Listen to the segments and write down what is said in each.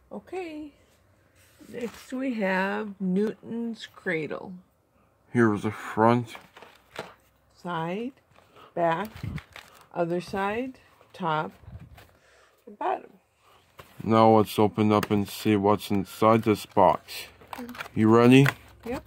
Okay, next we have Newton's Cradle. Here's the front. Side, back, other side, top, and bottom. Now let's open up and see what's inside this box. You ready? Yep.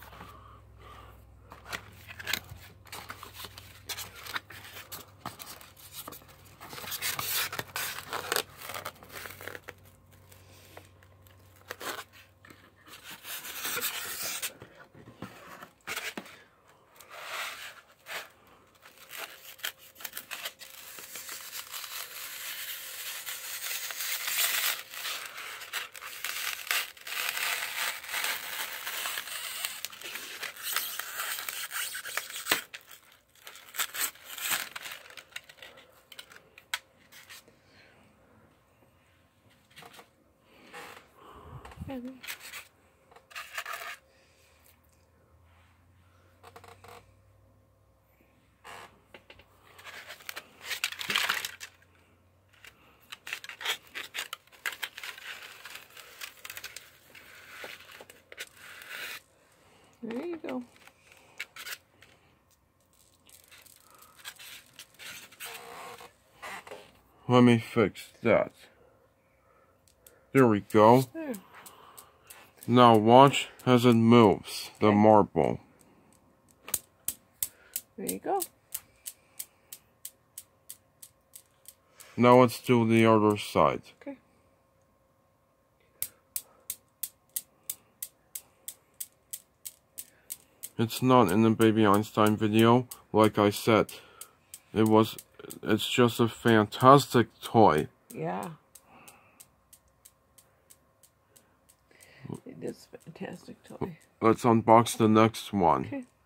There you go. Let me fix that. There we go. There. Now watch as it moves the marble. There you go. Now let's do the other side. Okay. It's not in the Baby Einstein video, like I said. It's just a fantastic toy. Yeah. It is a fantastic toy. Let's unbox the next one. Okay.